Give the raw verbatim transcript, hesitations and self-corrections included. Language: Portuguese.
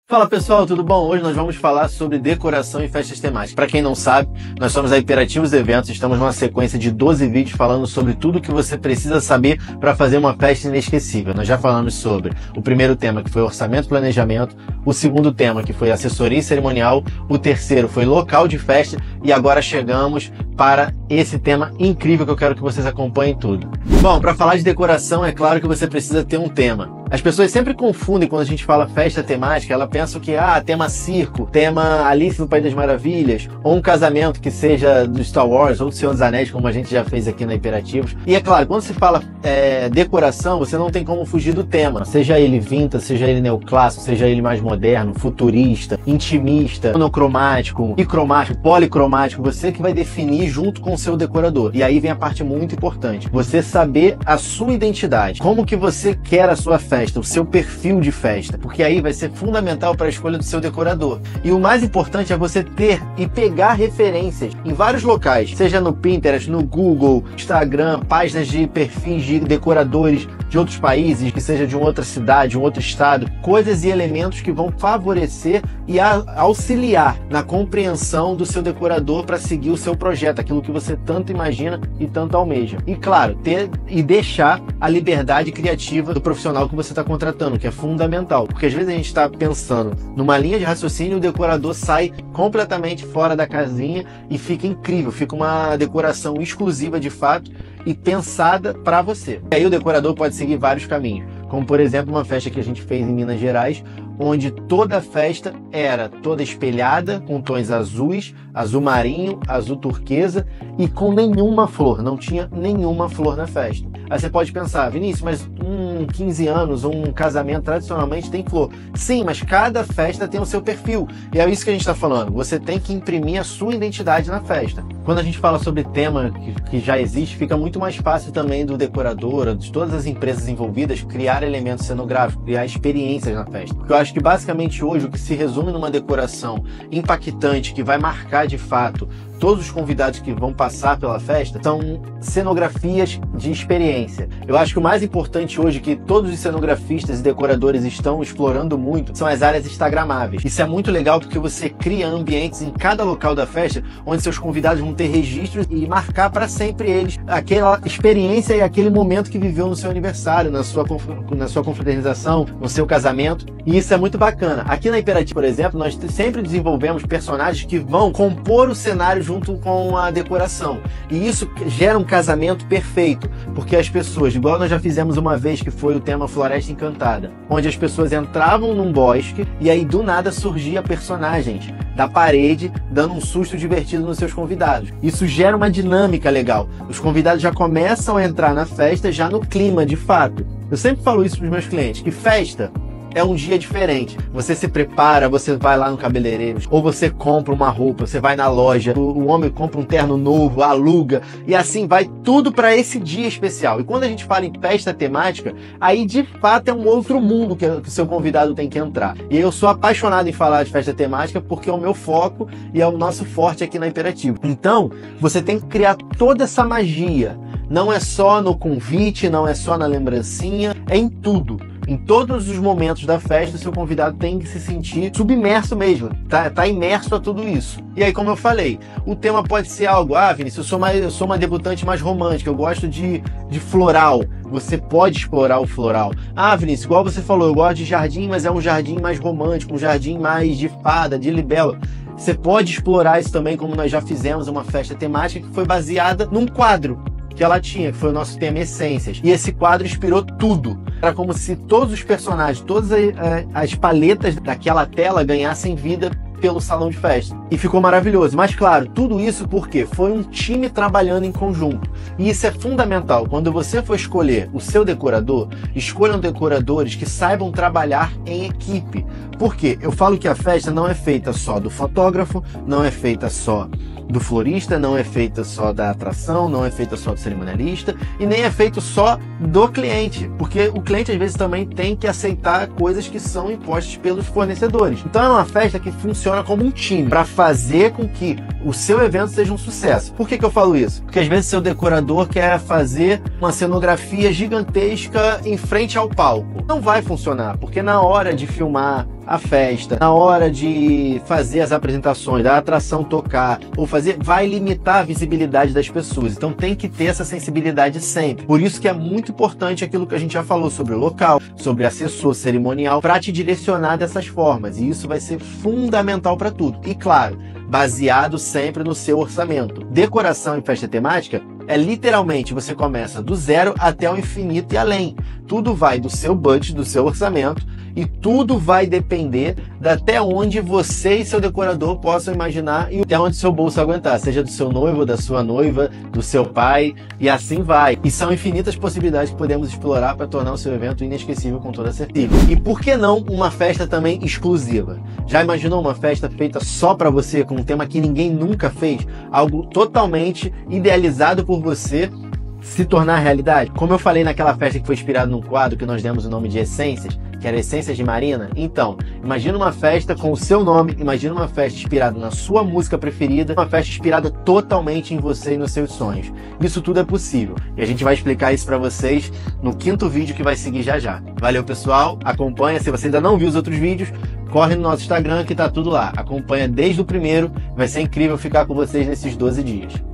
Fala pessoal, tudo bom? Hoje nós vamos falar sobre decoração e festas temáticas. Para quem não sabe, nós somos a Imperativos Eventos, estamos numa sequência de doze vídeos falando sobre tudo que você precisa saber para fazer uma festa inesquecível. Nós já falamos sobre o primeiro tema, que foi orçamento e planejamento, o segundo tema, que foi assessoria e cerimonial, o terceiro foi local de festa e agora chegamos para esse tema incrível que eu quero que vocês acompanhem tudo. Bom, para falar de decoração, é claro que você precisa ter um tema. As pessoas sempre confundem quando a gente fala festa temática, ela pensa que, ah, tema circo, tema Alice no País das Maravilhas, ou um casamento que seja do Star Wars ou do Senhor dos Anéis, como a gente já fez aqui na Imperativos. E é claro, quando se fala é, decoração, você não tem como fugir do tema, seja ele vintage, seja ele neoclássico, seja ele mais moderno, futurista, intimista, monocromático, bicromático, policromático, você que vai definir junto com o seu decorador. E aí vem a parte muito importante, você saber a sua identidade, como que você quer a sua festa, o seu perfil de festa, porque aí vai ser fundamental para a escolha do seu decorador. E o mais importante é você ter e pegar referências em vários locais, seja no Pinterest, no Google, Instagram, páginas de perfis de decoradores de outros países, que seja de uma outra cidade, um outro estado, coisas e elementos que vão favorecer e a, auxiliar na compreensão do seu decorador para seguir o seu projeto, aquilo que você tanto imagina e tanto almeja. E claro, ter e deixar a liberdade criativa do profissional que você está contratando, que é fundamental, porque às vezes a gente está pensando numa linha de raciocínio e o decorador sai completamente fora da casinha e fica incrível, fica uma decoração exclusiva de fato e pensada para você. E aí o decorador pode seguir vários caminhos, como por exemplo uma festa que a gente fez em Minas Gerais, onde toda a festa era toda espelhada, com tons azuis, azul marinho, azul turquesa e com nenhuma flor, não tinha nenhuma flor na festa. Aí você pode pensar, Vinícius, mas um quinze anos, um casamento tradicionalmente tem flor. Sim, mas cada festa tem o seu perfil. E é isso que a gente está falando, você tem que imprimir a sua identidade na festa. Quando a gente fala sobre tema que, que já existe, fica muito mais fácil também do decorador, de todas as empresas envolvidas, criar elementos cenográficos, criar experiências na festa. Porque eu acho que basicamente hoje o que se resume numa decoração impactante, que vai marcar de fato todos os convidados que vão passar pela festa, são cenografias de experiência. Eu acho que o mais importante hoje, que todos os cenografistas e decoradores estão explorando muito, são as áreas instagramáveis. Isso é muito legal porque você cria ambientes em cada local da festa, onde seus convidados vão ter registros e marcar para sempre eles aquela experiência e aquele momento que viveu no seu aniversário, na sua, na sua confraternização, no seu casamento. E isso é muito bacana. Aqui na Imperativos, por exemplo, nós sempre desenvolvemos personagens que vão compor o cenário junto com a decoração. E isso gera um casamento perfeito, porque as pessoas, igual nós já fizemos uma vez, que foi o tema Floresta Encantada, onde as pessoas entravam num bosque e aí do nada surgia personagens da parede dando um susto divertido nos seus convidados. Isso gera uma dinâmica legal. Os convidados já começam a entrar na festa já no clima de fato. Eu sempre falo isso para os meus clientes, que festa é um dia diferente. Você se prepara, você vai lá no cabeleireiro, ou você compra uma roupa, você vai na loja, o, o homem compra um terno novo, aluga, e assim vai tudo para esse dia especial. E quando a gente fala em festa temática, aí de fato é um outro mundo que, que o seu convidado tem que entrar. E eu sou apaixonado em falar de festa temática porque é o meu foco e é o nosso forte aqui na Imperativo. Então, você tem que criar toda essa magia. Não é só no convite, não é só na lembrancinha, é em tudo. Em todos os momentos da festa, o seu convidado tem que se sentir submerso mesmo, tá, tá imerso a tudo isso. E aí, como eu falei, o tema pode ser algo, ah, Vinícius, eu sou, mais, eu sou uma debutante mais romântica, eu gosto de, de floral, você pode explorar o floral. Ah, Vinícius, igual você falou, eu gosto de jardim, mas é um jardim mais romântico, um jardim mais de fada, de libelo. Você pode explorar isso também, como nós já fizemos uma festa temática que foi baseada num quadro que ela tinha, que foi o nosso tema Essências. E esse quadro inspirou tudo. Era como se todos os personagens, todas as, as paletas daquela tela ganhassem vida pelo salão de festa. E ficou maravilhoso. Mas claro, tudo isso porque foi um time trabalhando em conjunto. E isso é fundamental. Quando você for escolher o seu decorador, escolham decoradores que saibam trabalhar em equipe. Por quê? Eu falo que a festa não é feita só do fotógrafo, não é feita só do florista, não é feita só da atração, não é feita só do cerimonialista e nem é feito só do cliente, porque o cliente às vezes também tem que aceitar coisas que são impostas pelos fornecedores. Então é uma festa que funciona como um time para fazer com que o seu evento seja um sucesso. Por que que eu falo isso? Porque às vezes seu decorador quer fazer uma cenografia gigantesca em frente ao palco. Não vai funcionar, porque na hora de filmar a festa, na hora de fazer as apresentações, da atração tocar, ou fazer, vai limitar a visibilidade das pessoas. Então tem que ter essa sensibilidade sempre. Por isso que é muito importante aquilo que a gente já falou sobre o local, sobre assessor cerimonial, para te direcionar dessas formas. E isso vai ser fundamental para tudo. E claro, baseado sempre no seu orçamento. Decoração em festa temática é literalmente, você começa do zero até o infinito e além. Tudo vai do seu budget, do seu orçamento, e tudo vai depender de até onde você e seu decorador possam imaginar e até onde seu bolso aguentar, seja do seu noivo, da sua noiva, do seu pai, e assim vai. E são infinitas possibilidades que podemos explorar para tornar o seu evento inesquecível com toda certeza. E por que não uma festa também exclusiva? Já imaginou uma festa feita só para você, com um tema que ninguém nunca fez? Algo totalmente idealizado por você se tornar realidade? Como eu falei naquela festa que foi inspirada num quadro que nós demos o nome de Essências, que era Essências de Marina. Então, imagina uma festa com o seu nome, imagina uma festa inspirada na sua música preferida, uma festa inspirada totalmente em você e nos seus sonhos. Isso tudo é possível, e a gente vai explicar isso para vocês no quinto vídeo que vai seguir já já. Valeu, pessoal, acompanha, se você ainda não viu os outros vídeos, corre no nosso Instagram que tá tudo lá, acompanha desde o primeiro, vai ser incrível ficar com vocês nesses doze dias.